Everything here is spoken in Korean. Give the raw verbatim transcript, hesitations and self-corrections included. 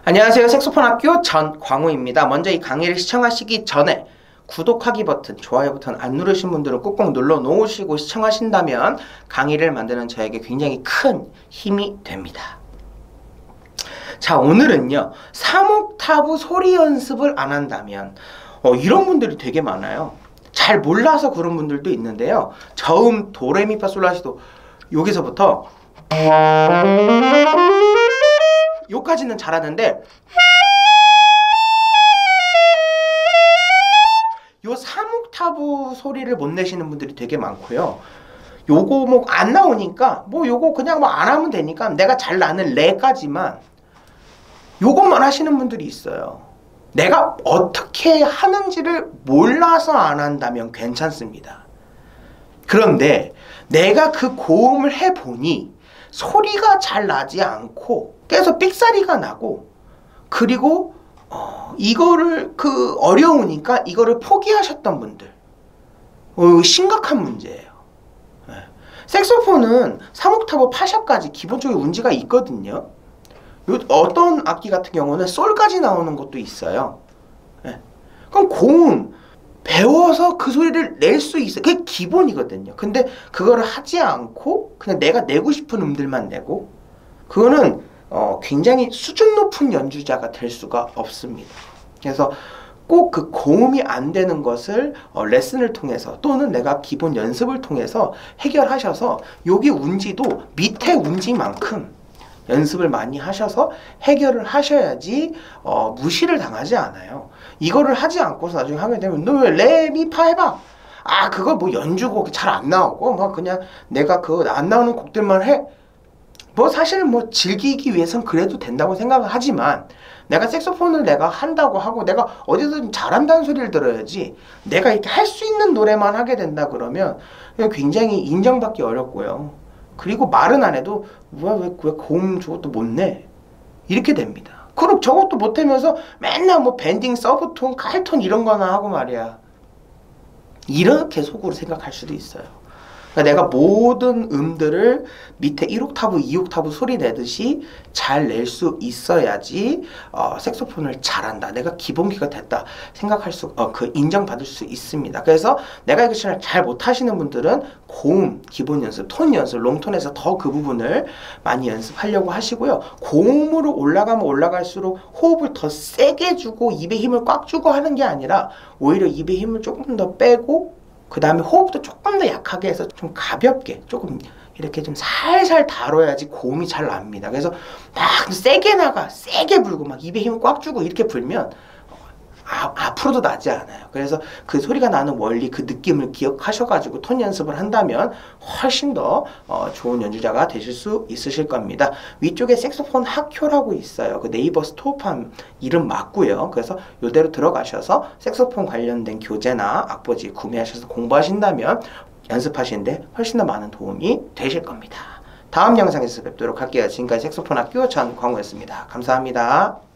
안녕하세요. 색소폰 학교 전광우입니다. 먼저 이 강의를 시청하시기 전에 구독하기 버튼, 좋아요 버튼 안 누르신 분들은 꼭꼭 눌러 놓으시고 시청하신다면 강의를 만드는 저에게 굉장히 큰 힘이 됩니다. 자, 오늘은요, 삼 옥타브 소리 연습을 안 한다면 어, 이런 분들이 되게 많아요. 잘 몰라서 그런 분들도 있는데요. 저음 도레미파솔라시도 여기서부터 요까지는 잘하는데 요 삼 옥타브 소리를 못 내시는 분들이 되게 많고요. 요거 뭐 안 나오니까 뭐 요거 그냥 뭐 안 하면 되니까 내가 잘 나는 레까지만 요것만 하시는 분들이 있어요. 내가 어떻게 하는지를 몰라서 안 한다면 괜찮습니다. 그런데 내가 그 고음을 해보니 소리가 잘 나지 않고 계속 삑사리가 나고, 그리고 어, 이거를 그 어려우니까 이거를 포기하셨던 분들, 어, 심각한 문제예요. 네. 색소폰은 삼 옥타브 파샵까지 기본적인 운지가 있거든요. 요, 어떤 악기 같은 경우는 솔까지 나오는 것도 있어요. 네. 그럼 고음 배워서 그 소리를 낼 수 있어요. 그게 기본이거든요. 근데 그거를 하지 않고 그냥 내가 내고 싶은 음들만 내고, 그거는 어, 굉장히 수준 높은 연주자가 될 수가 없습니다. 그래서 꼭 그 고음이 안 되는 것을 어, 레슨을 통해서 또는 내가 기본 연습을 통해서 해결하셔서, 여기 운지도 밑에 운지만큼 연습을 많이 하셔서 해결을 하셔야지 어, 무시를 당하지 않아요. 이거를 하지 않고서 나중에 하게 되면 너 왜 레, 미, 파 해봐. 아, 그거 뭐 연주곡 잘 안 나오고 뭐 그냥 내가 그 안 나오는 곡들만 해. 뭐 사실 뭐 즐기기 위해선 그래도 된다고 생각을 하지만, 내가 색소폰을 내가 한다고 하고 내가 어디서 잘한다는 소리를 들어야지 내가 이렇게 할 수 있는 노래만 하게 된다 그러면 굉장히 인정받기 어렵고요. 그리고 말은 안 해도 왜, 왜, 왜 고음 저것도 못 내? 이렇게 됩니다. 그럼 저것도 못하면서 맨날 뭐 밴딩, 서브톤, 칼톤 이런 거나 하고 말이야. 이렇게 속으로 생각할 수도 있어요. 그러니까 내가 모든 음들을 밑에 일 옥타브, 이 옥타브 소리 내듯이 잘 낼 수 있어야지 어, 색소폰을 잘한다, 내가 기본기가 됐다 생각할 수, 어, 그 인정받을 수 있습니다. 그래서 내가 이거 잘 못하시는 분들은 고음, 기본 연습, 톤 연습, 롱톤에서 더 그 부분을 많이 연습하려고 하시고요. 고음으로 올라가면 올라갈수록 호흡을 더 세게 주고 입에 힘을 꽉 주고 하는 게 아니라 오히려 입에 힘을 조금 더 빼고, 그 다음에 호흡도 조금 더 약하게 해서 좀 가볍게 조금 이렇게 좀 살살 다뤄야지 고음이 잘 납니다. 그래서 막 세게 나가, 세게 불고 막 입에 힘을 꽉 주고 이렇게 불면 아, 앞으로도 나지 않아요. 그래서 그 소리가 나는 원리, 그 느낌을 기억하셔가지고 톤 연습을 한다면 훨씬 더 어, 좋은 연주자가 되실 수 있으실 겁니다. 위쪽에 색소폰 학교라고 있어요. 그 네이버 스토어팜 이름 맞고요. 그래서 이대로 들어가셔서 색소폰 관련된 교재나 악보지 구매하셔서 공부하신다면 연습하시는데 훨씬 더 많은 도움이 되실 겁니다. 다음 영상에서 뵙도록 할게요. 지금까지 색소폰 학교 전광우였습니다. 감사합니다.